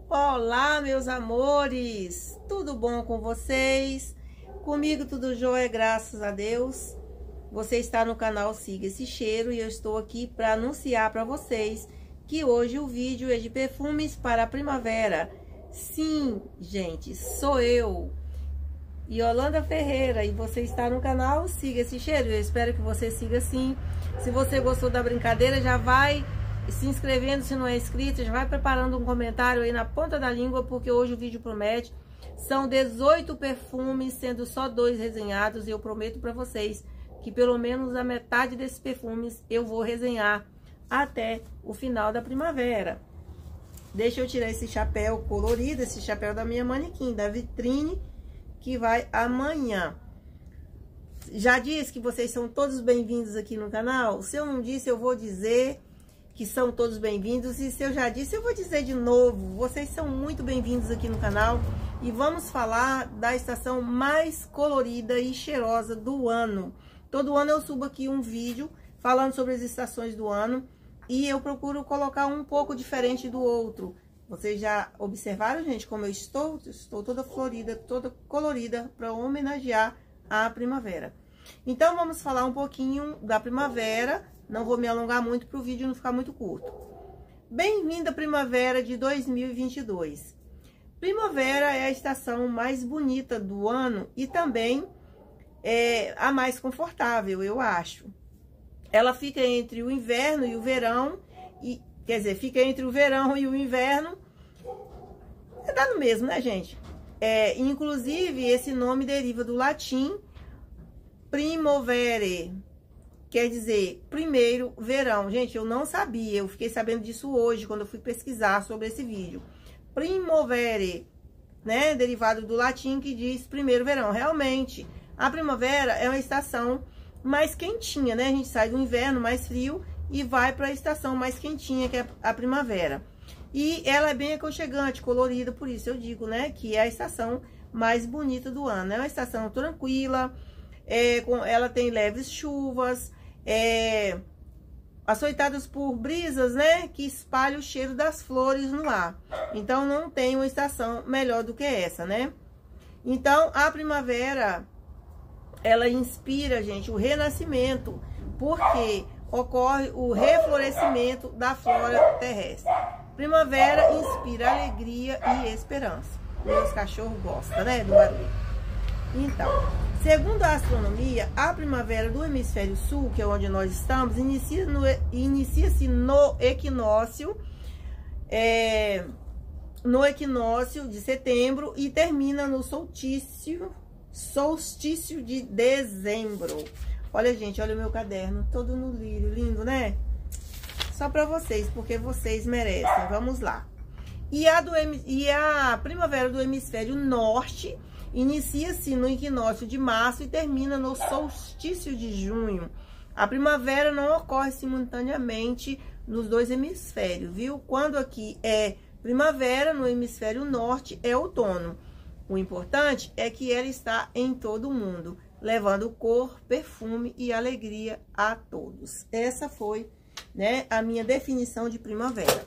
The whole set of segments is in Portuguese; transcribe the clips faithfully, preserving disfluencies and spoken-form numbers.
Olá, meus amores! Tudo bom com vocês? Comigo tudo jóia, graças a Deus. Você está no canal Siga Esse Cheiro e eu estou aqui para anunciar para vocês que hoje o vídeo é de perfumes para a primavera. Sim, gente, sou eu, Yolanda Ferreira, e você está no canal Siga Esse Cheiro. Eu espero que você siga sim. Se você gostou da brincadeira, já vai se inscrevendo, se não é inscrito, já vai preparando um comentário aí na ponta da língua, porque hoje o vídeo promete. São dezoito perfumes, sendo só dois resenhados, e eu prometo para vocês que pelo menos a metade desses perfumes eu vou resenhar até o final da primavera. Deixa eu tirar esse chapéu colorido, esse chapéu da minha manequim, da vitrine, que vai amanhã. Já disse que vocês são todos bem-vindos aqui no canal? Se eu não disse, eu vou dizer que são todos bem-vindos, e se eu já disse, eu vou dizer de novo, vocês são muito bem-vindos aqui no canal, e vamos falar da estação mais colorida e cheirosa do ano. Todo ano eu subo aqui um vídeo falando sobre as estações do ano, e eu procuro colocar um pouco diferente do outro. Vocês já observaram, gente, como eu estou? Estou toda florida, toda colorida, para homenagear a primavera. Então, vamos falar um pouquinho da primavera. Não vou me alongar muito para o vídeo não ficar muito curto. Bem-vinda primavera de dois mil e vinte e dois. Primavera é a estação mais bonita do ano e também é a mais confortável, eu acho. Ela fica entre o inverno e o verão, e, quer dizer, fica entre o verão e o inverno. É dá no mesmo, né, gente? É, inclusive, esse nome deriva do latim primovere, quer dizer, primeiro verão. Gente, eu não sabia, eu fiquei sabendo disso hoje, quando eu fui pesquisar sobre esse vídeo. Primovere, né, derivado do latim que diz primeiro verão. Realmente, a primavera é uma estação mais quentinha, né? A gente sai do inverno mais frio e vai para a estação mais quentinha, que é a primavera. E ela é bem aconchegante, colorida, por isso eu digo, né, que é a estação mais bonita do ano. É uma estação tranquila, é, com, ela tem leves chuvas, É, açoitadas por brisas, né, que espalham o cheiro das flores no ar. Então, não tem uma estação melhor do que essa, né? Então, a primavera, ela inspira, gente, o renascimento, porque ocorre o reflorescimento da flora terrestre. Primavera inspira alegria e esperança. Meus cachorros gostam, né, do barulho. Então, segundo a astronomia, a primavera do hemisfério sul, que é onde nós estamos, inicia-se no, inicia no equinócio, é, no equinócio de setembro e termina no solstício, solstício de dezembro. Olha, gente, olha o meu caderno, todo no lírio, lindo, né? Só para vocês, porque vocês merecem. Vamos lá. E a, do, e a primavera do hemisfério norte inicia-se no equinócio de março e termina no solstício de junho. A primavera não ocorre simultaneamente nos dois hemisférios, viu? Quando aqui é primavera, no hemisfério norte é outono. O importante é que ela está em todo o mundo, levando cor, perfume e alegria a todos. Essa foi, né, a minha definição de primavera.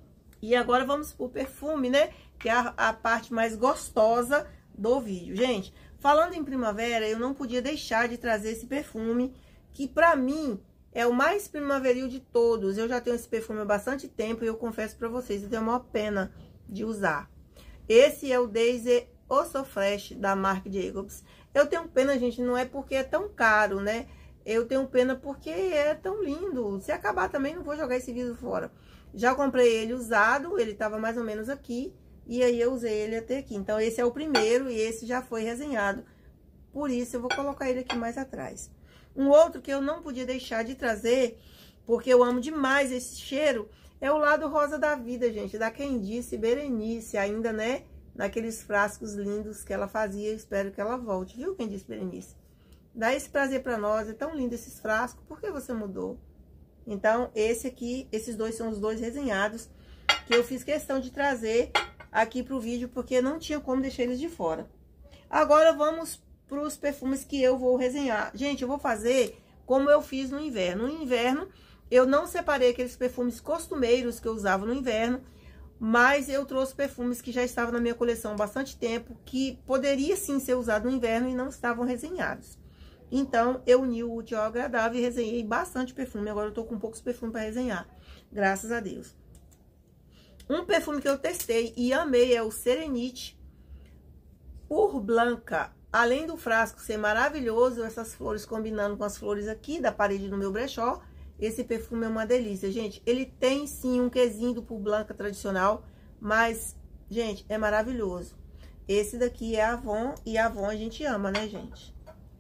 E agora vamos pro perfume, né, que é a, a parte mais gostosa do vídeo. Gente, falando em primavera, eu não podia deixar de trazer esse perfume, que pra mim é o mais primaveril de todos. Eu já tenho esse perfume há bastante tempo e eu confesso pra vocês, eu tenho a maior pena de usar. Esse é o Daisy Eau Fresh da Marc Jacobs. Eu tenho pena, gente, não é porque é tão caro, né? Eu tenho pena porque é tão lindo. Se acabar também, não vou jogar esse vidro fora. Já comprei ele usado, ele tava mais ou menos aqui. E aí eu usei ele até aqui. Então, esse é o primeiro e esse já foi resenhado. Por isso, eu vou colocar ele aqui mais atrás. Um outro que eu não podia deixar de trazer, porque eu amo demais esse cheiro, é o Lado Rosa da Vida, gente. Da Candice Berenice, ainda, né? Naqueles frascos lindos que ela fazia. Espero que ela volte, viu, Candice Berenice? Dá esse prazer pra nós. É tão lindo esses frascos. Por que você mudou? Então, esse aqui, esses dois são os dois resenhados que eu fiz questão de trazer aqui pro vídeo, porque não tinha como deixar eles de fora. Agora vamos pros perfumes que eu vou resenhar. Gente, eu vou fazer como eu fiz no inverno. No inverno, eu não separei aqueles perfumes costumeiros que eu usava no inverno. Mas eu trouxe perfumes que já estavam na minha coleção há bastante tempo, que poderia sim ser usado no inverno e não estavam resenhados. Então, eu uni o útil ao agradável e resenhei bastante perfume. Agora eu tô com poucos perfumes para resenhar, graças a Deus. Um perfume que eu testei e amei é o Serenity Ur Blanca. Além do frasco ser maravilhoso, essas flores combinando com as flores aqui da parede do meu brechó, esse perfume é uma delícia, gente. Ele tem sim um quesinho do Pur Blanca tradicional, mas, gente, é maravilhoso. Esse daqui é Avon, e Avon a gente ama, né, gente?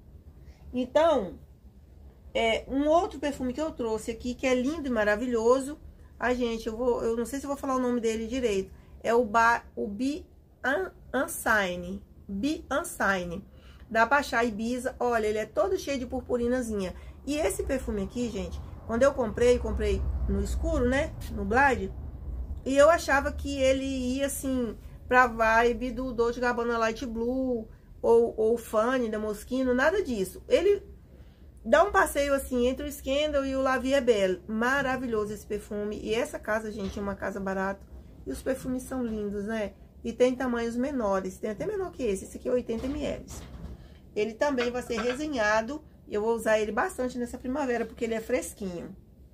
Então, é um outro perfume que eu trouxe aqui, que é lindo e maravilhoso. Ai, gente, eu vou, eu não sei se eu vou falar o nome dele direito. É o ba, o Be Unsign, Be Unsign, da Baixar Ibiza. Olha, ele é todo cheio de purpurinazinha. E esse perfume aqui, gente, quando eu comprei, comprei no escuro, né, no Blade, e eu achava que ele ia, assim, pra vibe do Dolce Gabbana Light Blue, ou, ou Fanny da Moschino, nada disso. Ele dá um passeio, assim, entre o Scandal e o La Vie est Belle. Maravilhoso esse perfume. E essa casa, gente, é uma casa barata. E os perfumes são lindos, né? E tem tamanhos menores, tem até menor que esse. Esse aqui é oitenta mililitros. Ele também vai ser resenhado. Eu vou usar ele bastante nessa primavera, porque ele é fresquinho.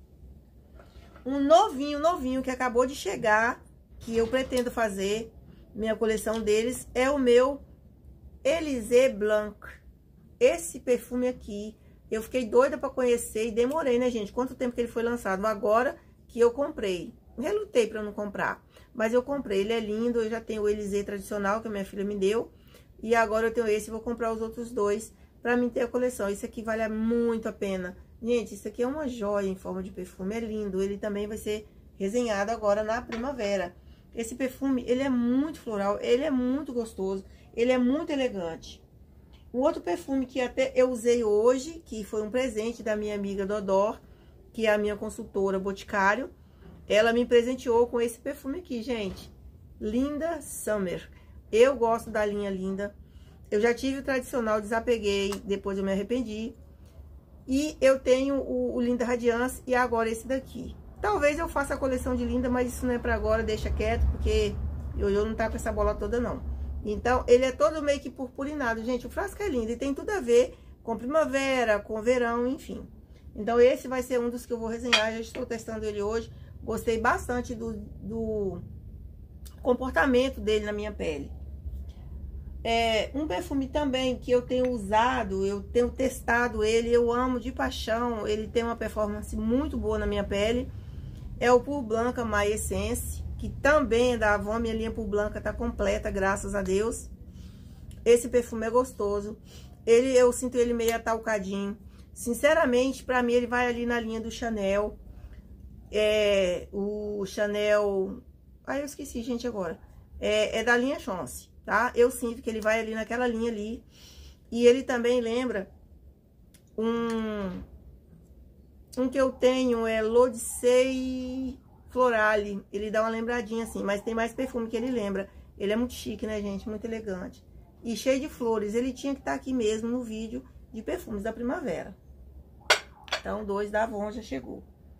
Um novinho, novinho, que acabou de chegar, que eu pretendo fazer, minha coleção deles, é o meu Élysée Blanc. Esse perfume aqui, eu fiquei doida pra conhecer e demorei, né, gente? Quanto tempo que ele foi lançado? Agora que eu comprei. Relutei pra não comprar, mas eu comprei. Ele é lindo, eu já tenho o Élysée tradicional, que a minha filha me deu. E agora eu tenho esse, vou comprar os outros dois pra mim ter a coleção. Isso aqui vale muito a pena. Gente, isso aqui é uma joia em forma de perfume, é lindo. Ele também vai ser resenhado agora na primavera. Esse perfume, ele é muito floral, ele é muito gostoso, ele é muito elegante. O outro perfume que até eu usei hoje, que foi um presente da minha amiga Dodor, que é a minha consultora Boticário, ela me presenteou com esse perfume aqui, gente. Linda Summer. Eu gosto da linha Linda. Eu já tive o tradicional, desapeguei, depois eu me arrependi. E eu tenho o, o Linda Radiance e agora esse daqui. Talvez eu faça a coleção de Linda, mas isso não é pra agora, deixa quieto, porque eu, eu não tá com essa bola toda, não. Então, ele é todo meio que purpurinado. Gente, o frasco é lindo e tem tudo a ver com primavera, com verão, enfim. Então, esse vai ser um dos que eu vou resenhar. Já estou testando ele hoje. Gostei bastante do, do comportamento dele na minha pele. É, um perfume também que eu tenho usado, eu tenho testado ele, eu amo de paixão. Ele tem uma performance muito boa na minha pele. É o Pur Blanca My Essence, que também é da Avon. Minha linha Pur Blanca tá completa, graças a Deus. Esse perfume é gostoso. Ele, eu sinto ele meio atalcadinho. Sinceramente, pra mim, ele vai ali na linha do Chanel. É, o Chanel... Ah, eu esqueci, gente, agora. É, é da linha Chance, tá? Eu sinto que ele vai ali naquela linha ali. E ele também lembra um... Um que eu tenho é L'Odyssée Florale. Ele dá uma lembradinha assim, mas tem mais perfume que ele lembra. Ele é muito chique, né, gente? Muito elegante. E cheio de flores. Ele tinha que estar aqui mesmo no vídeo de perfumes da primavera. Então, dois da Avon já chegou.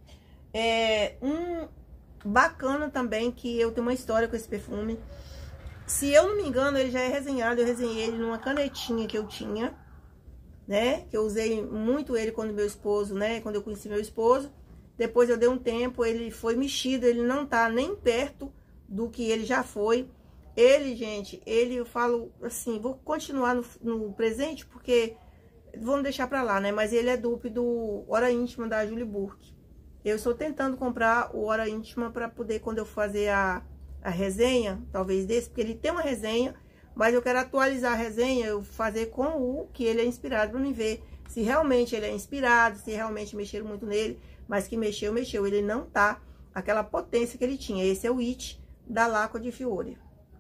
É um bacana também, que eu tenho uma história com esse perfume. Se eu não me engano, ele já é resenhado. Eu resenhei ele numa canetinha que eu tinha, né? Que eu usei muito ele quando meu esposo, né? Quando eu conheci meu esposo. Depois eu dei um tempo, ele foi mexido. Ele não tá nem perto do que ele já foi. Ele, gente, ele, eu falo assim, vou continuar no, no presente, porque vamos deixar pra lá, né? Mas ele é dupe do Hora Íntima da Julie Burke. Eu estou tentando comprar o Hora Íntima pra poder, quando eu fazer a, a resenha, talvez desse, porque ele tem uma resenha, mas eu quero atualizar a resenha, eu fazer com o que ele é inspirado, pra me ver se realmente ele é inspirado, se realmente mexeram muito nele, mas que mexeu, mexeu. Ele não tá aquela potência que ele tinha. Esse é o It da Laco di Fiore.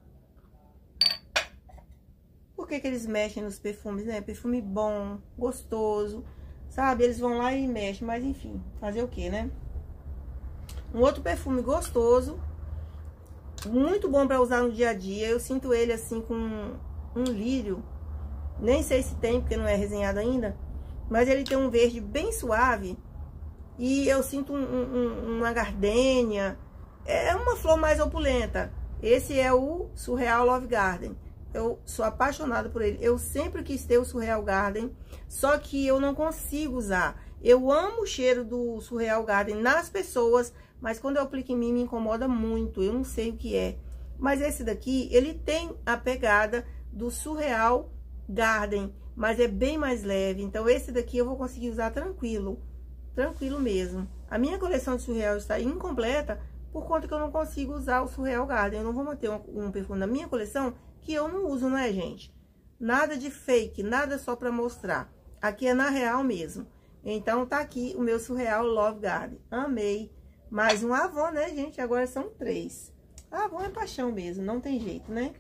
Por que que eles mexem nos perfumes, né? Perfume bom, gostoso, sabe? Eles vão lá e mexem, mas enfim, fazer o que, né? Um outro perfume gostoso, muito bom pra usar no dia a dia. Eu sinto ele assim com um lírio, nem sei se tem, porque não é resenhado ainda, mas ele tem um verde bem suave. E eu sinto um, um, uma gardênia, é uma flor mais opulenta. Esse é o Surreal Love Garden. Eu sou apaixonada por ele. Eu sempre quis ter o Surreal Garden, só que eu não consigo usar. Eu amo o cheiro do Surreal Garden nas pessoas, mas quando eu aplico em mim me incomoda muito. Eu não sei o que é. Mas esse daqui, ele tem a pegada do Surreal Garden, mas é bem mais leve. Então esse daqui eu vou conseguir usar tranquilo. Tranquilo mesmo. A minha coleção de Surreal está incompleta por conta que eu não consigo usar o Surreal Garden. Eu não vou manter um, um perfume na minha coleção que eu não uso, né, gente? Nada de fake, nada só pra mostrar. Aqui é na real mesmo. Então, tá aqui o meu Surreal Love Garden. Amei. Mais um Avon, né, gente? Agora são três. Avon é paixão mesmo, não tem jeito, né?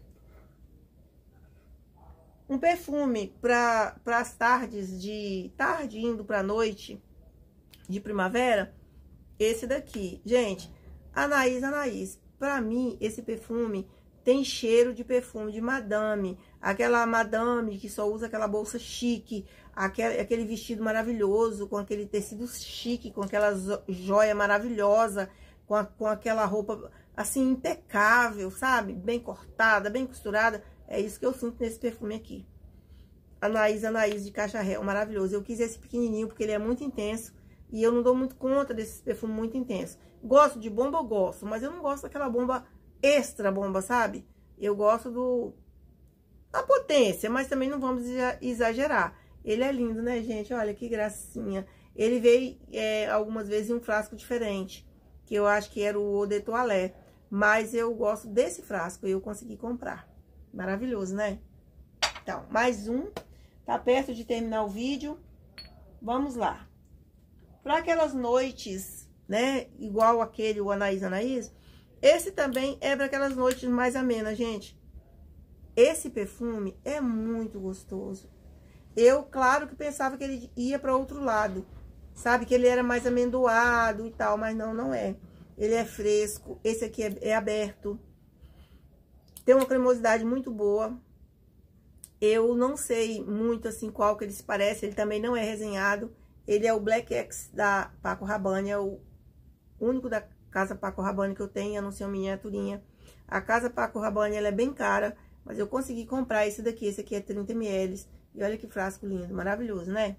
Um perfume para as tardes de... Tarde indo pra noite de primavera. Esse daqui. Gente, Anaís, Anaís. Pra mim, esse perfume... tem cheiro de perfume de madame, aquela madame que só usa aquela bolsa chique, aquele, aquele vestido maravilhoso, com aquele tecido chique, com aquela joia maravilhosa, com, a, com aquela roupa, assim, impecável, sabe? Bem cortada, bem costurada. É isso que eu sinto nesse perfume aqui. Anaís, Anaís de Caixa Réu, maravilhoso. Eu quis esse pequenininho porque ele é muito intenso e eu não dou muito conta desse perfume muito intenso. Gosto de bomba, eu gosto, mas eu não gosto daquela bomba extra bomba, sabe? Eu gosto do da potência, mas também não vamos exagerar. Ele é lindo, né, gente? Olha que gracinha. Ele veio é, algumas vezes em um frasco diferente, que eu acho que era o Eau de Toilette, mas eu gosto desse frasco e eu consegui comprar. Maravilhoso, né? Então, mais um. Tá perto de terminar o vídeo. Vamos lá. Para aquelas noites, né, igual aquele, o Anaís, Anaís, esse também é para aquelas noites mais amenas, gente. Esse perfume é muito gostoso. Eu, claro que pensava que ele ia para outro lado, sabe? Que ele era mais amendoado e tal, mas não, não é. Ele é fresco, esse aqui é, é aberto. Tem uma cremosidade muito boa. Eu não sei muito, assim, qual que ele se parece. Ele também não é resenhado. Ele é o Black X da Paco Rabanne, é o único da Casa Paco Rabanne que eu tenho, anunciou miniaturinha. A Casa Paco Rabanne, ela é bem cara, mas eu consegui comprar esse daqui. Esse aqui é trinta mililitros. E olha que frasco lindo, maravilhoso, né?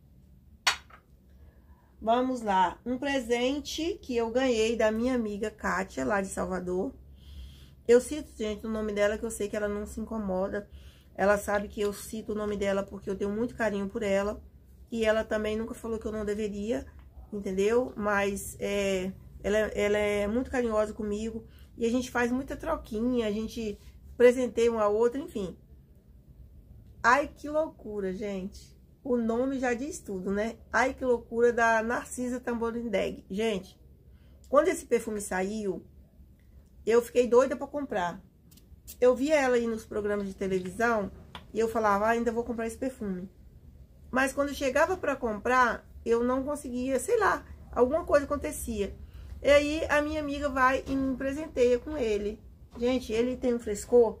Vamos lá. Um presente que eu ganhei da minha amiga Kátia, lá de Salvador. Eu cito, gente, o nome dela, que eu sei que ela não se incomoda. Ela sabe que eu cito o nome dela porque eu tenho muito carinho por ela. E ela também nunca falou que eu não deveria, entendeu? Mas é, ela, ela é muito carinhosa comigo. E a gente faz muita troquinha, a gente presenteia uma a outra, enfim. Ai, que loucura, gente. O nome já diz tudo, né? Ai, que loucura, da Narcisa Tamborindeg. Gente, quando esse perfume saiu, eu fiquei doida pra comprar. Eu via ela aí nos programas de televisão e eu falava, ah, ainda vou comprar esse perfume. Mas quando chegava pra comprar, eu não conseguia, sei lá, alguma coisa acontecia. E aí a minha amiga vai e me presenteia com ele. Gente, ele tem um frescor,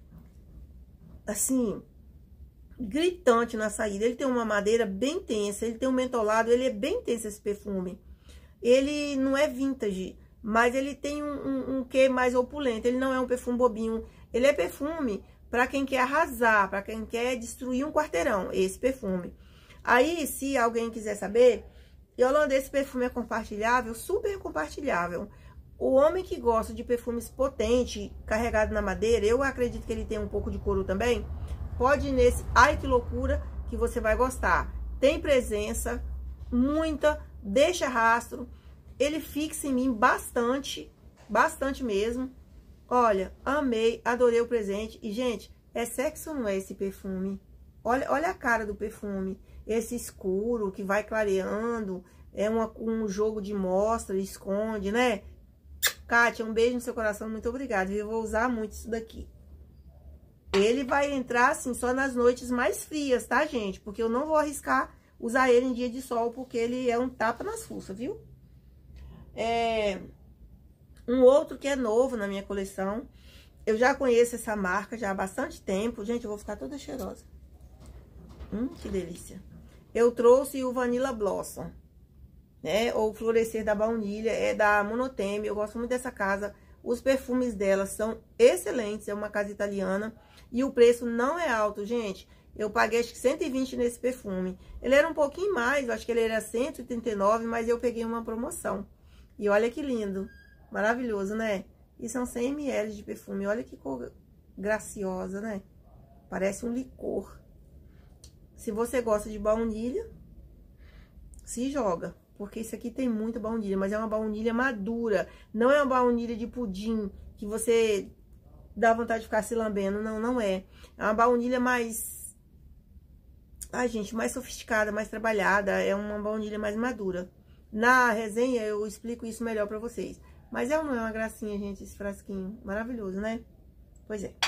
assim, gritante na saída. Ele tem uma madeira bem tensa, ele tem um mentolado, ele é bem tenso esse perfume. Ele não é vintage, mas ele tem um, um, um quê mais opulento. Ele não é um perfume bobinho, ele é perfume para quem quer arrasar, para quem quer destruir um quarteirão, esse perfume. Aí, se alguém quiser saber, Yolanda, esse perfume é compartilhável? Super compartilhável. O homem que gosta de perfumes potentes, carregado na madeira, eu acredito que ele tem um pouco de couro também, pode ir nesse Ai Que Loucura, que você vai gostar. Tem presença, muita, deixa rastro, ele fixa em mim bastante, bastante mesmo. Olha, amei, adorei o presente. E, gente, é sexy ou não é esse perfume? Olha, olha a cara do perfume. Esse escuro que vai clareando. É uma, um jogo de mostra, esconde, né? Kátia, um beijo no seu coração. Muito obrigada. Eu vou usar muito isso daqui. Ele vai entrar, assim, só nas noites mais frias, tá, gente? Porque eu não vou arriscar usar ele em dia de sol, porque ele é um tapa nas fuças, viu? É... Um outro que é novo na minha coleção. Eu já conheço essa marca já há bastante tempo. Gente, eu vou ficar toda cheirosa. Hum, que delícia. Eu trouxe o Vanilla Blossom, né? Ou Florescer da Baunilha, é da Monoteme. Eu gosto muito dessa casa. Os perfumes dela são excelentes, é uma casa italiana. E o preço não é alto, gente. Eu paguei acho que cento e vinte nesse perfume. Ele era um pouquinho mais, eu acho que ele era cento e trinta e nove, mas eu peguei uma promoção. E olha que lindo, maravilhoso, né? E são cem mililitros de perfume, olha que cor graciosa, né? Parece um licor. Se você gosta de baunilha, se joga. Porque isso aqui tem muita baunilha, mas é uma baunilha madura. Não é uma baunilha de pudim, que você dá vontade de ficar se lambendo. Não, não é. É uma baunilha mais... Ai, gente, mais sofisticada, mais trabalhada. É uma baunilha mais madura. Na resenha eu explico isso melhor pra vocês. Mas é uma gracinha, gente, esse frasquinho. Maravilhoso, né? Pois é.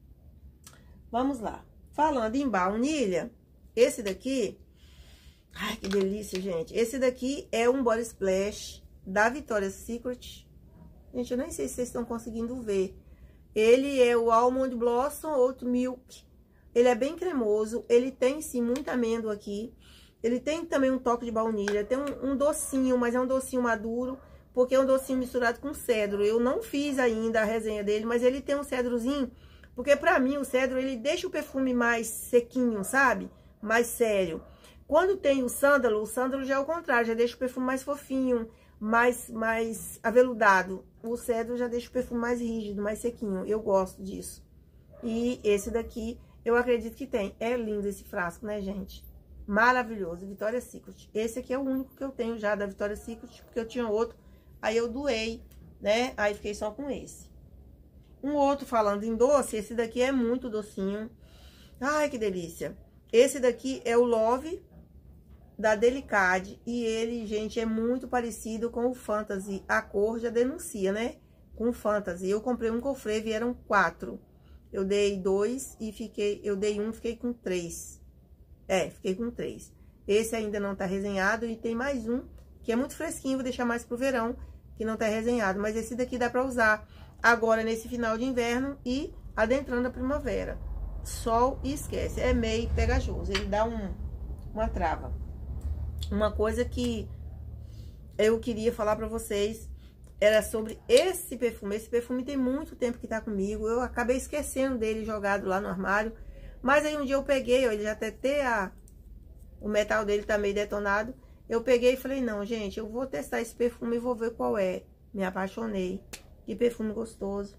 Vamos lá. Falando em baunilha, esse daqui... Ai, que delícia, gente. Esse daqui é um Body Splash da Victoria's Secret. Gente, eu nem sei se vocês estão conseguindo ver. Ele é o Almond Blossom Oat Milk. Ele é bem cremoso. Ele tem, sim, muita amêndoa aqui. Ele tem também um toque de baunilha. Tem um, um docinho, mas é um docinho maduro. Porque é um docinho misturado com cedro. Eu não fiz ainda a resenha dele, mas ele tem um cedrozinho. Porque pra mim o cedro, ele deixa o perfume mais sequinho, sabe? Mais sério. Quando tem o sândalo, o sândalo já é o contrário, já deixa o perfume mais fofinho, mais, mais aveludado. O cedro já deixa o perfume mais rígido, mais sequinho. Eu gosto disso. E esse daqui, eu acredito que tem. É lindo esse frasco, né, gente? Maravilhoso, Victoria's Secret. Esse aqui é o único que eu tenho já da Victoria's Secret, porque eu tinha outro, aí eu doei, né? Aí fiquei só com esse. Um outro, falando em doce, esse daqui é muito docinho. Ai, que delícia. Esse daqui é o Love da Delicade, e ele, gente, é muito parecido com o Fantasy. A cor já denuncia, né? Com o Fantasy. Eu comprei um cofre, vieram quatro. Eu dei dois e fiquei, eu dei um, fiquei com três. É, fiquei com três. Esse ainda não tá resenhado e tem mais um, que é muito fresquinho, vou deixar mais pro verão, que não tá resenhado. Mas esse daqui dá pra usar agora nesse final de inverno e adentrando a primavera. Sol e esquece, é meio pegajoso, ele dá um, uma trava. Uma coisa que eu queria falar pra vocês era sobre esse perfume. Esse perfume tem muito tempo que tá comigo. Eu acabei esquecendo dele jogado lá no armário. Mas aí um dia eu peguei, ó, ele já até tem a... O metal dele tá meio detonado. Eu peguei e falei, não, gente, eu vou testar esse perfume e vou ver qual é. Me apaixonei. Que perfume gostoso.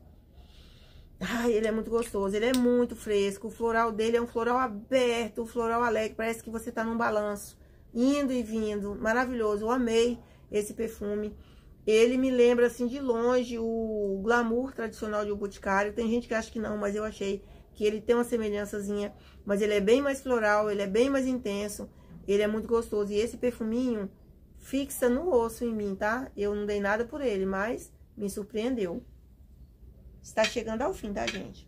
Ai, ele é muito gostoso, ele é muito fresco. O floral dele é um floral aberto, um floral alegre. Parece que você tá num balanço. Indo e vindo, maravilhoso, eu amei esse perfume. Ele me lembra, assim, de longe, o glamour tradicional de um boticário. Tem gente que acha que não, mas eu achei que ele tem uma semelhançazinha. Mas ele é bem mais floral, ele é bem mais intenso, ele é muito gostoso. E esse perfuminho fixa no osso em mim, tá? Eu não dei nada por ele, mas me surpreendeu. Está chegando ao fim, tá, gente?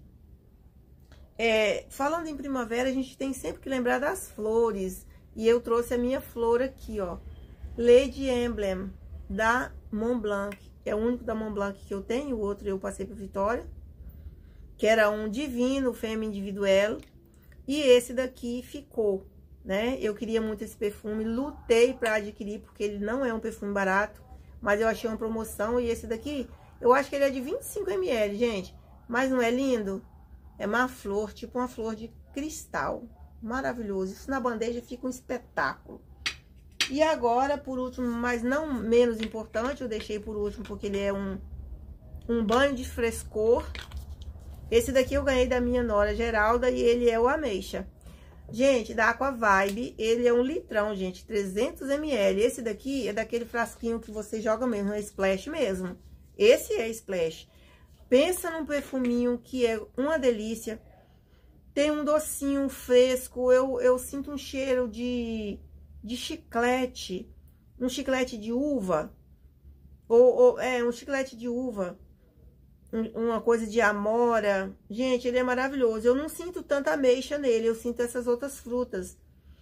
É, falando em primavera, a gente tem sempre que lembrar das flores. E eu trouxe a minha flor aqui, ó. Lady Emblem, da Montblanc. É o único da Montblanc que eu tenho. O outro eu passei para Vitória. Que era um Divino Femme Individuel. E esse daqui ficou, né? Eu queria muito esse perfume. Lutei para adquirir, porque ele não é um perfume barato. Mas eu achei uma promoção. E esse daqui, eu acho que ele é de vinte e cinco mililitros, gente. Mas não é lindo? É uma flor, tipo uma flor de cristal. Maravilhoso. Isso na bandeja fica um espetáculo. E agora, por último, mas não menos importante, eu deixei por último porque ele é um, um banho de frescor. Esse daqui eu ganhei da minha nora Geralda e ele é o ameixa. Gente, da Aqua Vibe, ele é um litrão, gente, trezentos mililitros. Esse daqui é daquele frasquinho que você joga mesmo, é splash mesmo. Esse é splash. Pensa num perfuminho que é uma delícia. Tem um docinho fresco, eu, eu sinto um cheiro de, de chiclete, um chiclete de uva, ou, ou é, um chiclete de uva, um, uma coisa de amora. Gente, ele é maravilhoso. Eu não sinto tanta ameixa nele, eu sinto essas outras frutas.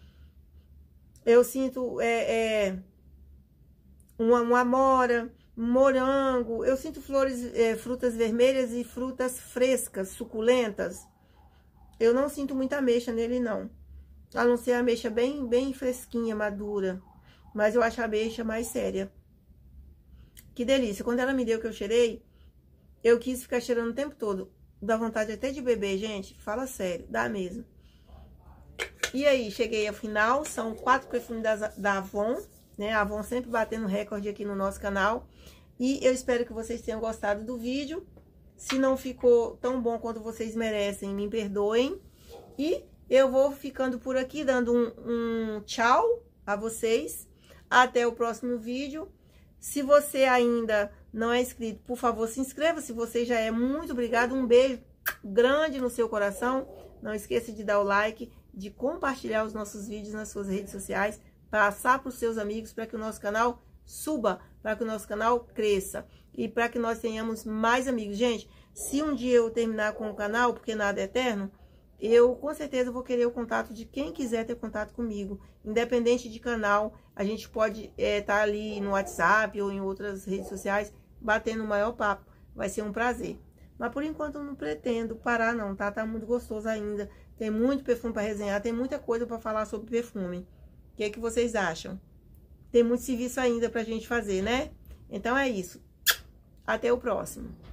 Eu sinto é, é, uma, uma amora, um morango, eu sinto flores, é, frutas vermelhas e frutas frescas, suculentas. Eu não sinto muita ameixa nele, não. A não ser a ameixa bem, bem fresquinha, madura. mas eu acho a ameixa mais séria. Que delícia. Quando ela me deu que eu cheirei, eu quis ficar cheirando o tempo todo. Dá vontade até de beber, gente. Fala sério, dá mesmo. E aí, cheguei ao final. São quatro perfumes da, da Avon, né? A Avon sempre batendo recorde aqui no nosso canal. E eu espero que vocês tenham gostado do vídeo. Se não ficou tão bom quanto vocês merecem, me perdoem. E eu vou ficando por aqui, dando um, um tchau a vocês. Até o próximo vídeo. Se você ainda não é inscrito, por favor, se inscreva. Se você já é, muito obrigado. Um beijo grande no seu coração. Não esqueça de dar o like, de compartilhar os nossos vídeos nas suas redes sociais, passar para os seus amigos, para que o nosso canal suba, para que o nosso canal cresça e para que nós tenhamos mais amigos. Gente, se um dia eu terminar com o canal, porque nada é eterno, eu com certeza vou querer o contato de quem quiser ter contato comigo. Independente de canal, a gente pode estar é, tá ali no WhatsApp ou em outras redes sociais, batendo o maior papo. Vai ser um prazer. Mas por enquanto eu não pretendo parar não, tá? Tá muito gostoso ainda. Tem muito perfume para resenhar, tem muita coisa para falar sobre perfume. O que é que vocês acham? Tem muito serviço ainda pra gente fazer, né? Então é isso. Até o próximo.